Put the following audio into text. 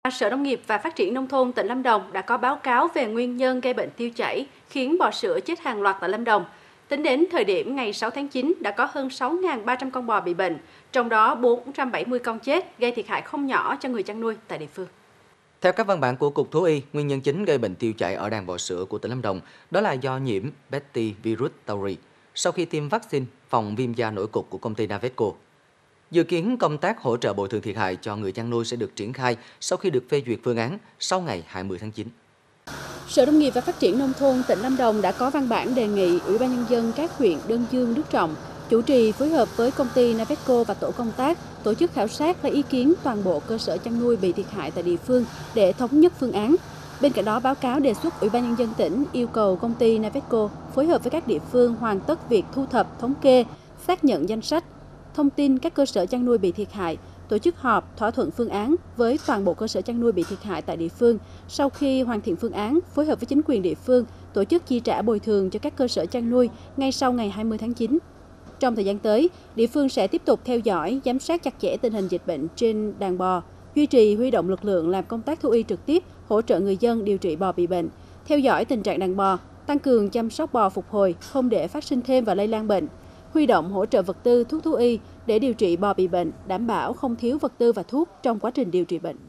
Sở Nông nghiệp và Phát triển Nông thôn tỉnh Lâm Đồng đã có báo cáo về nguyên nhân gây bệnh tiêu chảy khiến bò sữa chết hàng loạt tại Lâm Đồng. Tính đến thời điểm ngày 6 tháng 9 đã có hơn 6.300 con bò bị bệnh, trong đó 470 con chết gây thiệt hại không nhỏ cho người chăn nuôi tại địa phương. Theo các văn bản của Cục Thú y, nguyên nhân chính gây bệnh tiêu chảy ở đàn bò sữa của tỉnh Lâm Đồng đó là do nhiễm Betty-virus tauri sau khi tiêm vaccine phòng viêm da nổi cục của công ty Navetco. Dự kiến công tác hỗ trợ bồi thường thiệt hại cho người chăn nuôi sẽ được triển khai sau khi được phê duyệt phương án sau ngày 20 tháng 9. Sở Nông nghiệp và Phát triển Nông thôn tỉnh Lâm Đồng đã có văn bản đề nghị Ủy ban Nhân dân các huyện Đơn Dương, Đức Trọng chủ trì phối hợp với công ty Navetco và tổ công tác tổ chức khảo sát lấy ý kiến toàn bộ cơ sở chăn nuôi bị thiệt hại tại địa phương để thống nhất phương án. Bên cạnh đó, báo cáo đề xuất Ủy ban Nhân dân tỉnh yêu cầu công ty Navetco phối hợp với các địa phương hoàn tất việc thu thập, thống kê, xác nhận danh sách, thông tin các cơ sở chăn nuôi bị thiệt hại, tổ chức họp thỏa thuận phương án với toàn bộ cơ sở chăn nuôi bị thiệt hại tại địa phương. Sau khi hoàn thiện phương án, phối hợp với chính quyền địa phương tổ chức chi trả bồi thường cho các cơ sở chăn nuôi ngay sau ngày 20 tháng 9. Trong thời gian tới, địa phương sẽ tiếp tục theo dõi, giám sát chặt chẽ tình hình dịch bệnh trên đàn bò, duy trì huy động lực lượng làm công tác thú y trực tiếp, hỗ trợ người dân điều trị bò bị bệnh, theo dõi tình trạng đàn bò, tăng cường chăm sóc bò phục hồi, không để phát sinh thêm và lây lan bệnh, huy động hỗ trợ vật tư, thuốc thú y để điều trị bò bị bệnh, đảm bảo không thiếu vật tư và thuốc trong quá trình điều trị bệnh.